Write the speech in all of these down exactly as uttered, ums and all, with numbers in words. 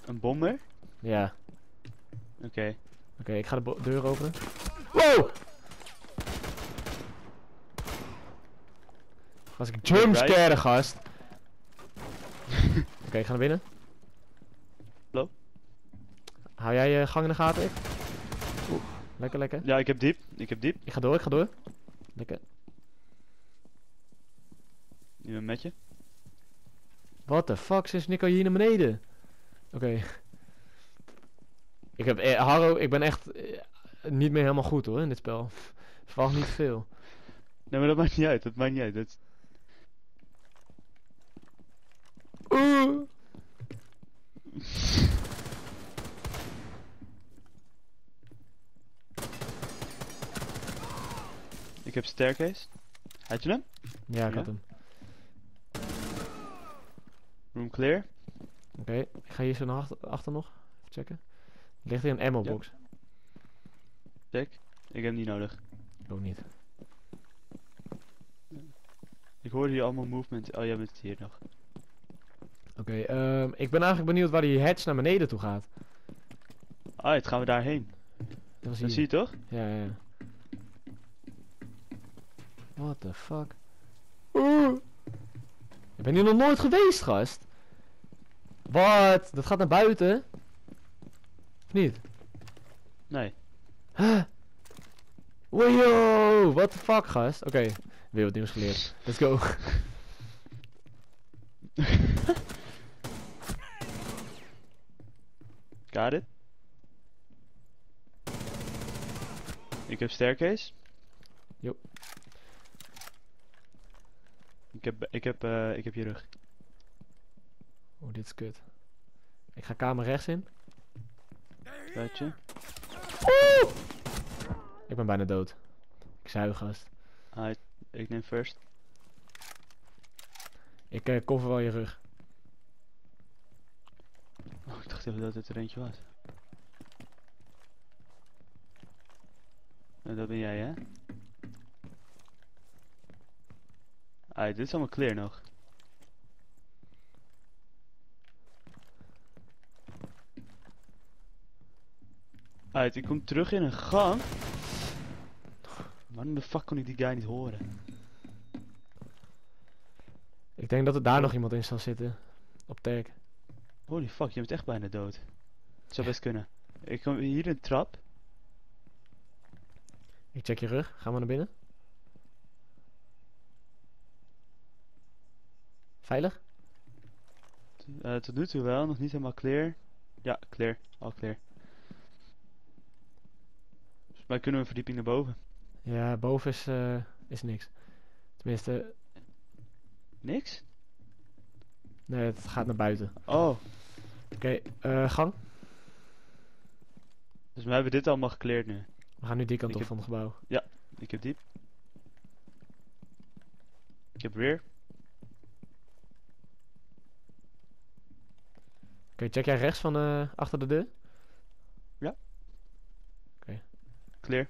Een bomber? Ja. Oké. Okay. Oké, okay, ik ga de deur openen. Wow! Was ik jumpscare, gast. Oké, okay, ik ga naar binnen. Hallo? Hou jij je gang in de gaten, ik? Oeh, lekker, lekker. Ja, ik heb diep. Ik heb diep. Ik ga door, ik ga door. Lekker. Nu ben met je. What the fuck, sinds Nico hier naar beneden? Oké. Okay. Ik heb, eh, Harro, ik ben echt eh, niet meer helemaal goed hoor in dit spel. Verwacht niet veel. Nee, maar dat maakt niet uit, dat maakt niet uit. Dat... Oeh. Ik heb staircase. Had je hem? Ja, ik ja? had hem. Room clear. Oké, okay. Ik ga hier zo naar achter, achter nog. Even checken. Er ligt hier een ammo box. Ja. Check. Ik heb hem niet nodig. Ik ook niet. Ik hoorde hier allemaal movement. Oh, jij bent hier nog. Oké, okay, um, ik ben eigenlijk benieuwd waar die hatch naar beneden toe gaat. Ah, het gaan we daarheen. Dat, was dat zie je toch? Ja, ja, ja. What the fuck? Oeh. Ik ben hier nog nooit geweest, gast. Wat? Dat gaat naar buiten? Of niet? Nee. Huh? Wow, what the fuck, gast? Oké, okay. Weer wat nieuws geleerd. Let's go. Got it. Ik heb staircase. Jo. Ik heb, ik heb, uh, ik heb je rug. Oeh, dit is kut. Ik ga kamer rechts in. Weet je? Oeh! Ik ben bijna dood. Ik zuig, gast. Ah, ik neem first. Ik uh, cover wel je rug. Oh, ik dacht even dat het er eentje was. En dat ben jij, hè? Ah, dit is allemaal clear nog. Uit, ik kom terug in een gang. Waarom de fuck kon ik die guy niet horen? Ik denk dat er daar nog iemand in zal zitten. Op tag. Holy fuck, je bent echt bijna dood. Het zou best kunnen. Ik kom hier een trap. Ik check je rug. Gaan we naar binnen? Veilig? Uh, tot nu toe wel, nog niet helemaal clear. Ja, clear. Al clear. Volgens mij kunnen we een verdieping naar boven. Ja, boven is, uh, is niks. Tenminste... Niks? Nee, het gaat naar buiten. Oh. Oké, okay, uh, gang. Dus we hebben dit allemaal gecleared nu. We gaan nu die kant ik op heb... van het gebouw. Ja, ik heb diep. Ik heb rear. Oké, okay, check jij rechts van uh, achter de deur? Ja. Oké. Okay. Clear.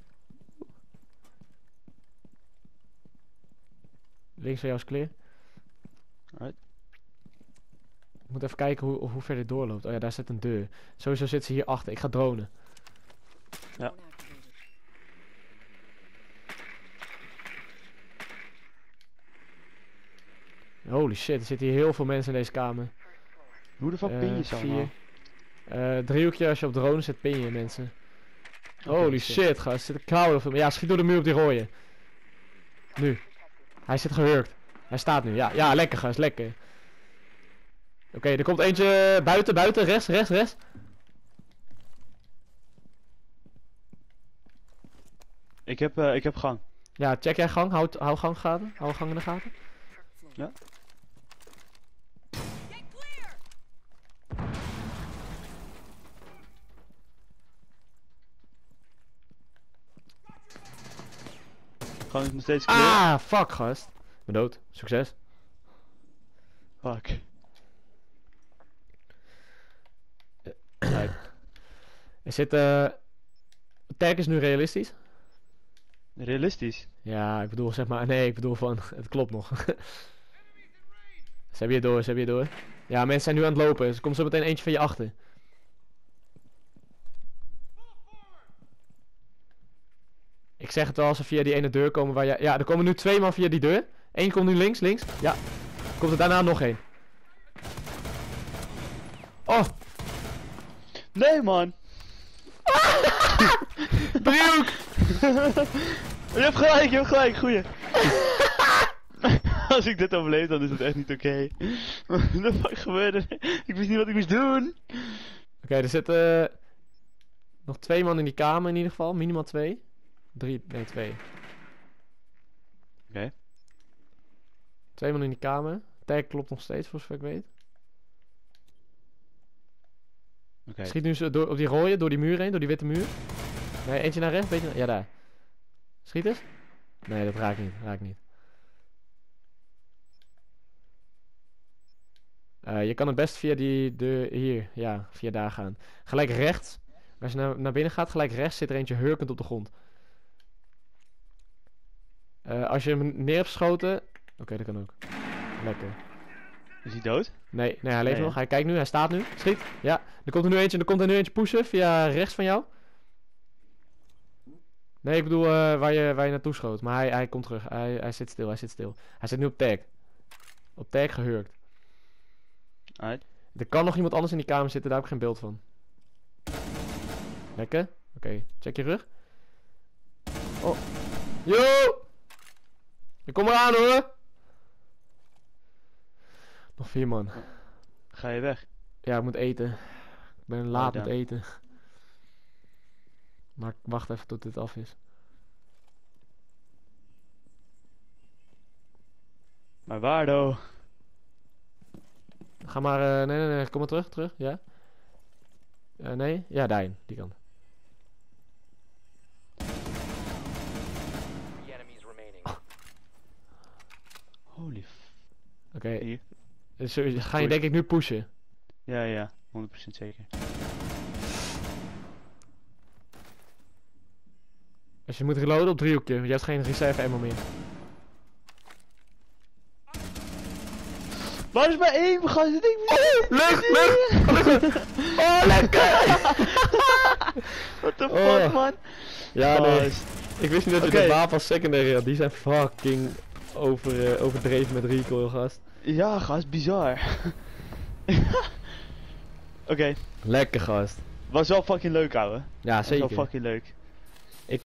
Links van jou is clear. Alright. Ik moet even kijken hoe, hoe ver dit doorloopt. Oh ja, daar zit een deur. Sowieso zit ze hier achter. Ik ga dronen. Ja. Holy shit, er zitten hier heel veel mensen in deze kamer. Hoe de fuck uh, pin je zo allemaal? Uh, driehoekje als je op drone zit, pin je mensen. Okay, Holy shit, shit, gast. Er zit een koude van me. Ja, schiet door de muur op die rode. Nu. Hij zit gehurkt. Hij staat nu. Ja, ja, lekker gast, lekker. Oké, okay, er komt eentje buiten, buiten, rechts, rechts, rechts. Ik heb, uh, ik heb gang. Ja, check jij gang. Hou, hou gang gaten. Hou gang in de gaten. Ja. Gang is nog steeds clear. Ah, fuck gast. Ik ben dood. Succes. Fuck. Er zit, eh... Uh, tag is nu realistisch. Realistisch? Ja, ik bedoel zeg maar... Nee, ik bedoel van... Het klopt nog. Ze hebben je door, ze hebben je door. Ja, mensen zijn nu aan het lopen. Er komt zo meteen eentje van je achter. Ik zeg het wel als ze via die ene deur komen waar jij... Ja, er komen nu twee man via die deur. Eén komt nu links, links. Ja. Komt er daarna nog één. Oh! Nee, man! Driehoek! Je hebt gelijk, je hebt gelijk, goeie. Als ik dit overleef, dan is het echt niet oké. Wat de fuck gebeurde er? Ik wist niet wat ik moest doen. Oké, okay, er zitten nog twee man in die kamer in ieder geval. Minimaal twee. Drie, nee twee. Oké. Okay. Twee man in die kamer. Tag klopt nog steeds, voor zover ik weet. Okay. Schiet nu zo door, op die rode, door die muur heen, door die witte muur. Nee, eentje naar rechts, beetje naar... Ja, daar. Schiet eens. Nee, dat raakt niet, raakt niet. Uh, je kan het best via die deur hier, ja, via daar gaan. Gelijk rechts. Als je naar, naar binnen gaat, gelijk rechts zit er eentje hurkend op de grond. Uh, als je hem neer hebt geschoten... Oké, okay, dat kan ook. Lekker. Is hij dood? Nee, nee, hij leeft nee, nog. hè? Hij kijkt nu, hij staat nu. Schiet. Ja, er komt er nu eentje, er komt er nu eentje pushen via rechts van jou. Nee, ik bedoel uh, waar, je, waar je naartoe schoot. Maar hij, hij komt terug. Hij, hij zit stil, hij zit stil. Hij zit nu op tag. Op tag gehurkt. Alright. Er kan nog iemand anders in die kamer zitten, daar heb ik geen beeld van. Lekker. Oké, okay. Check je rug. Oh. Yo! Ik kom eraan hoor! Nog vier man. Ga je weg? Ja, ik moet eten. Ik ben laat Oh, met eten. Maar ik wacht even tot dit af is. Maar waar dan? Ga maar, uh, nee, nee, nee, kom maar terug, terug, ja. Uh, nee, ja, daarin, die kant. Holy f... Oké, okay. Hier. Dus ga je denk ik nu pushen. Ja, ja, honderd procent zeker. Als je moet reloaden op driehoekje, je hebt geen reserve ammo meer. Waar is maar één gast? Ik oh, lucht, lucht! Oh, lekker! What the oh. fuck, man? Ja, nee. Gast. Ik wist niet dat je Okay. de wapen als secondary had. Die zijn fucking over, uh, overdreven met recoil, gast. Ja, gast, bizar. Oké. Okay. Lekker, gast. Was wel fucking leuk, ouwe. Ja, Was zeker. wel fucking leuk.